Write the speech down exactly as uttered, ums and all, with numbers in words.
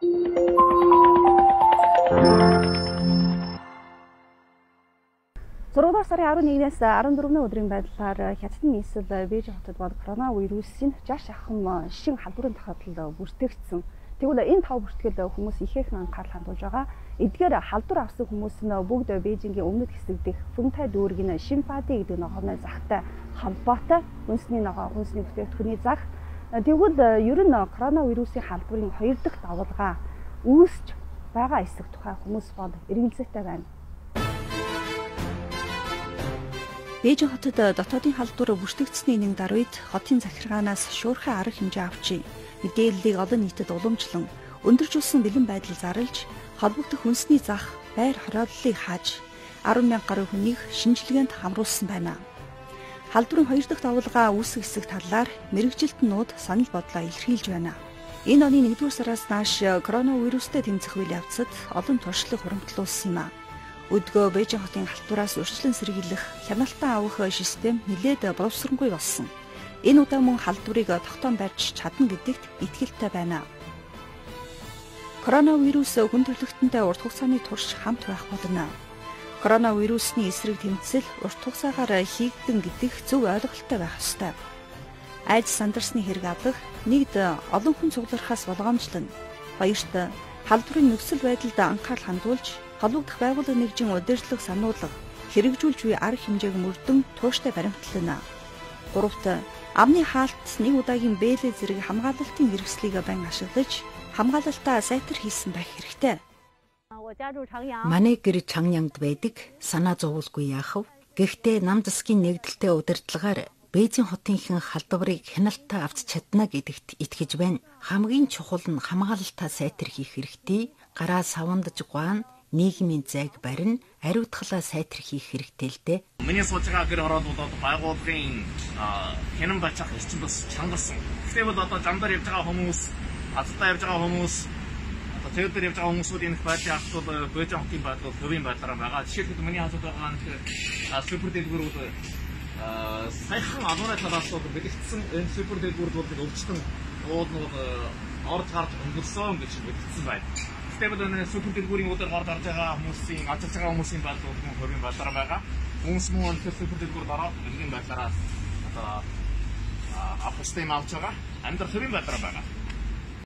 зургаадугаар сарын арван нэгнээс арван дөрвөн өдрийн байдлаар Хятадын нийслэл Бээжин хотод бод коронавирусын жаш ахам шин халдварын тохиолдол бүртгэгдсэн. Тэгвэл энэ тав бүртгэл хүмүүс ихээхэн анхаарал хандуулж байгаа. Эдгээр халдвар авсан хүмүүс нь бүгд Бээжингийн өмнөд хэсэг дэх Фэнтай дүүргийн Шинфади гэдэг ногооны захтай холбоотой. Үндэсний ногоо, үндэсний бүтээгдэхүүний зах. Тэгвэл ер нь коронавирусын халдварын хоёр дахь давалгаа үүсч байгаа эсэх тухай хүмүүс бод эргэлзээтэй байна. Бээжин хотод дотоодын халдвар бүртгэгдсэний нэг даруйд хотын захиргаанаас шуурхай арга хэмжээ авчи. Мэдээллийг олон нийтэд уламжлан өндөржүүлсэн бэлэн байдал зарлж холбогдох үндэсний зах байр хорооллыг хааж арван мянга гаруй хүнийг шинжилгээнд хамруулсан байна. Халдварын хоёр дахь давалгаа үүсэх эсэх талаар мэрэгжилтнүүд санал бодлоо илэрхийлж байна. Энэ оны нэгдүгээр сараас нааш коронавирустэй тэмцэх үйл явцад олон туршлага хуримтлуулсан юм а. Өдгөө Бээжин хотын халдвараас урьдчилан сэргийлэх хяналтан авах систем нэлээд боловсронгүй болсон. Энэ удаа мөн халдварыг тогтоон барьж чадна гэдэгт итгэлтэй байна. Коронавирус хүн төрөлхтөнтэй урт хугацааны турш хамт байх болно. Коронавирусны эсрэг тэмцэл урт хугацаагаар хийгдэн гэдэг зөв ойлголттой байх ёстой. Айдас сандарсны хэрэг авах, нэгд олон хүн цугларахаас болгоомжлон, хоёрт халдварын нөхцөл байдалд анхаарал хандуулж холбогдох байгууллага нэгжийн удирдлага сануулга хэрэгжүүлж буй арга хэмжээг мөрдөн тууштай баримтлана. Гуравт амны хаалт нэг удаагийн бэлээ зэрэг хамгаалалтын хэрэгслийг байн ашиглаж хамгаалалтаа сайтар хийсэн байх хэрэгтэй. Манай гэр Чангянгд байдаг, санаа зовуулгүй яах вэ? Гэхдээ нам засгийн нэгдэлтэй удирдлагаар Бээжин хотынхын халдварыг хяналтаа авч чадна гэдэгт итгэж байна. Хамгийн чухал нь хамгаалалтаа сайтар хийх хэрэгтэй. Гараа савандж гуан нийгмийн зайг барин ариутгалаа сайтар хийх хэрэгтэй л дээ. Миний сууж байгаа гэр ороод бол байгууллагын хянан бачих эрчим бас чангарсан. Гэхдээ бол одоо замдар явж байгаа хүмүүс, азтаа явж байгаа хүмүүс, одоо төвдөр явж байгаа хүмүүсүүд энэ байдлыг ахтуул Бээжин хотын байдал төвийн байдлаар байгаа. Жишээлбэл миний хасууд байгаа нь супер дэлгүүрүүд сайхан алуурай талаас бол бэлэгдсэн энэ супер дэлгүүрүүд бол өвчтөн ууднууд орж гарч өнгөрсөн гэж бэлэгдсэн байна. Тэгвэл энэ супер дэлгүүрийн өдөр гарч орж байгаа хүмүүсийн ажиллаж байгаа хүмүүсийн байдал бол хөрийн байдлаар байгаа. Хүмүүс мөн энэ супер дэлгүүрд ороод энэ байдлаараа одоо авах систем авч байгаа. Амьдрал хөрийн байдлаар байгаа.